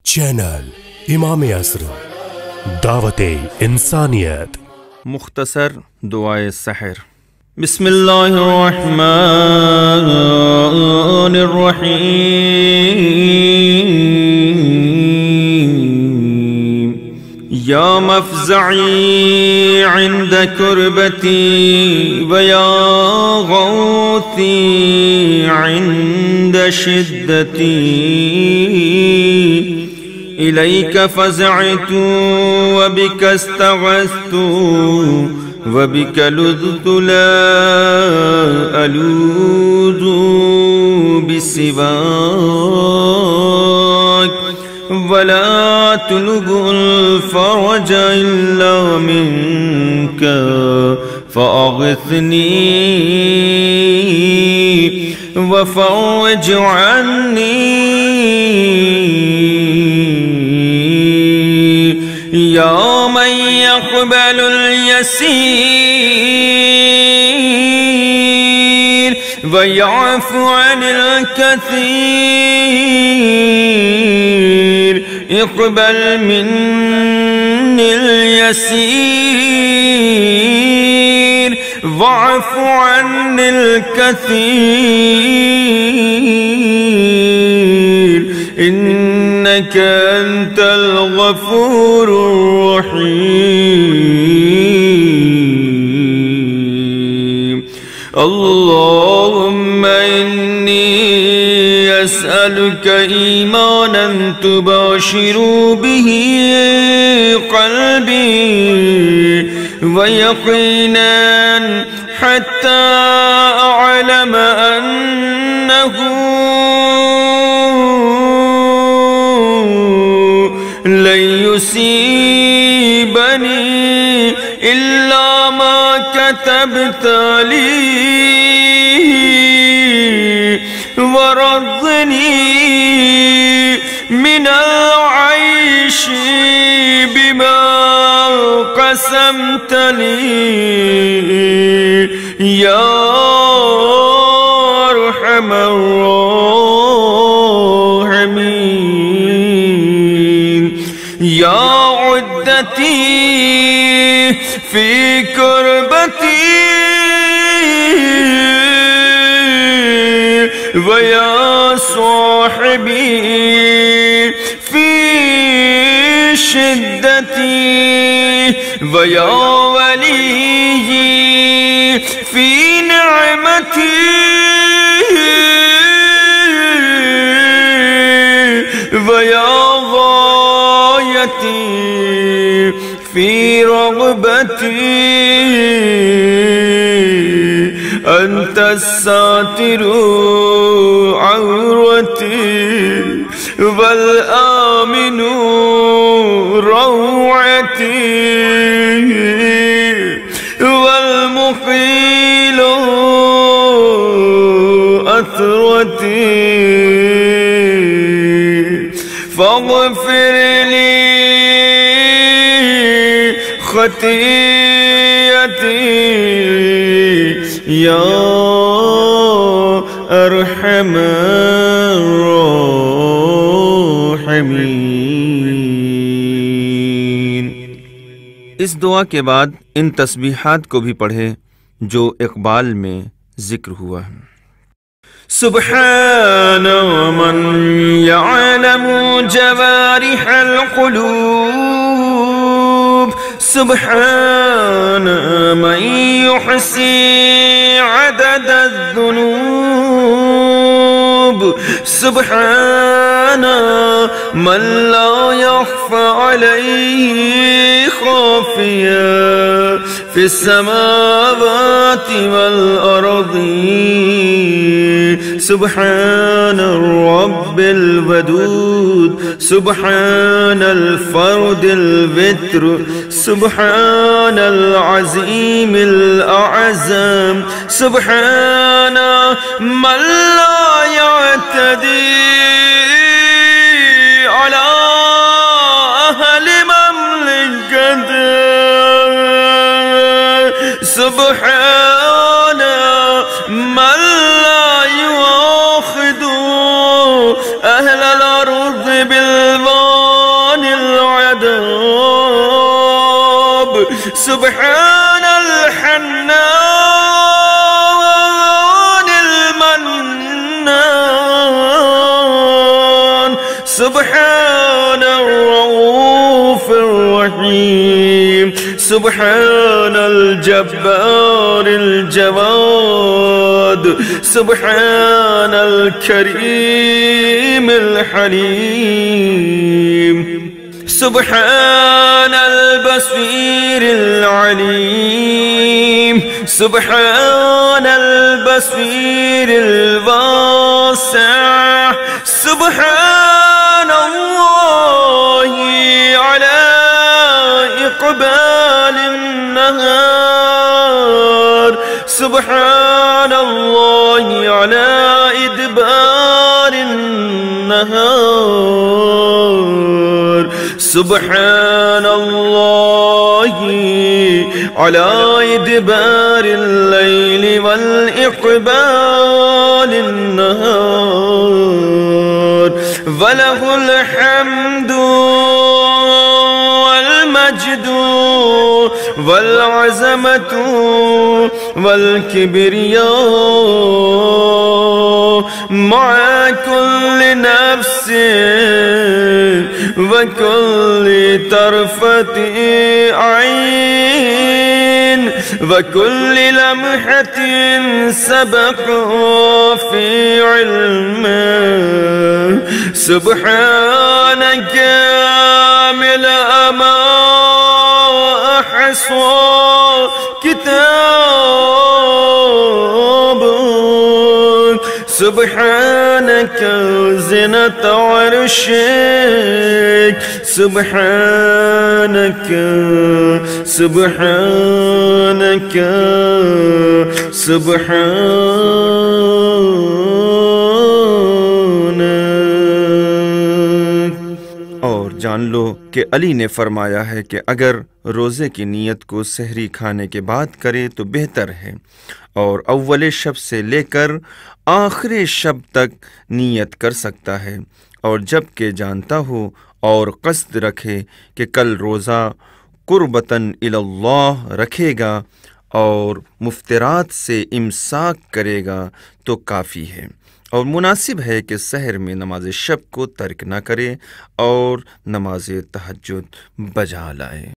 Channel इमाम असर दावते इंसानियत। मुख्तसर दुआए सहर। बिस्मिल्लाहिर्रहमानिर्रहीम। या मफ़ज़ई इंद कुर्बती व या गौती इंद शिद्दती इलैक फ़ज़अतु व बिक इस्तग़अस्तु व बिक लुज़्तु ला अलूज़ु बिसिवाक वला तुलबुल फ़रज इल्ला मिनक फ़अग़िथनी व फ़रज अन्नी या मन यक़बलुल यसीर व यअफ़ु अनिल कसीर इक़बल मिन्निल यसीर वअफ़ु अनिल कसीर इन्नका अंतल गफ़ूरुर रहीम। अल्लाहुम्मा इन्नी अस्अलुका ईमानन तुबाशिरु बिही क़ल्बी व यक़ीनन हत्ता अअलम अन्नहु लन युसीबनी इल्ला मा कतबत ली वरज़नी मिनल ऐशि बिमा क़समत ली या अरहमर राहिमीन। या उद्दती फी कुर्बती व या साहिबी फी शिद्दती व या वली फी निअमती व या फी रग़बती अंत सातिरु औरती वल आमिनु रौअती वल मुक़ीलु अथरती फ़ग़फ़िर ली ख़तीयती या अरहमर राहिमीन। इस दुआ के बाद इन तस्बीहात को भी पढ़े जो इक़बाल में जिक्र हुआ है। सुब्हान मन यअलमु जवारिहल क़ुलूब सुब्हान मन युहसी अददद दुनूब सुब्हान मन ला यख़फ़ा अलैहि ख़ाफ़िया फिस समावाति वल अर्ज़ि सुब्हान रब्बिल वदूद सुब्हानल फ़र्दिल वित्र सुब्हानल अज़ीमिल अअज़म सुब्हान मन ला यअतदी अला अहलि ममलिकति सुब्हान मन ला युआख़िदु अहलल अर्ज़ि बिल सुब्हानल हन्नानिल मन्नान, सुब्हानर रऊफिर रहीम, सुब्हानल जब्बारिल जवाद, सुब्हानल करीमिल हलीम, सुब्हानल बसीरिल अलीम, सुब्हानल बसीरिल वासिअ, सुब्हानल्लाहि अला इक़बालिन नहार, सुब्हानल्लाहि अला इदबारिन नहार, सुब्हानल्लाहि अला इदबारिल लैलि वल इक़बालिन नहार, वलहुल हम्दु वल मज्दु वल अज़मतु वल किब्रिया मअ कुल्लि नफ्सिन व कुल्लि तरफ़ति ऐन व कुल्लि लम्हतिन सबक़ फ़ी इल्मिही, सुब्हानक मिलअ मा अहसा किताबुक, सुब्हानक ज़िनत अर्शिक, सुब्हानक सुब्हानक सुब्हानक। और जान लो कि अली ने फरमाया है कि अगर रोज़े की नीयत को सहरी खाने के बाद करे तो बेहतर है, और अव्वले शब से लेकर आखिरी शब तक नीयत कर सकता है, और जब के जानता हो और क़स्द रखे कि कल रोज़ा कुर्बतन इलल्लाह रखेगा और मुफ्तिरात से इमसाक करेगा तो काफ़ी है। और मुनासिब है कि सहर में नमाज शब को तर्क न करे और नमाज तहज्जुद बजा लाए।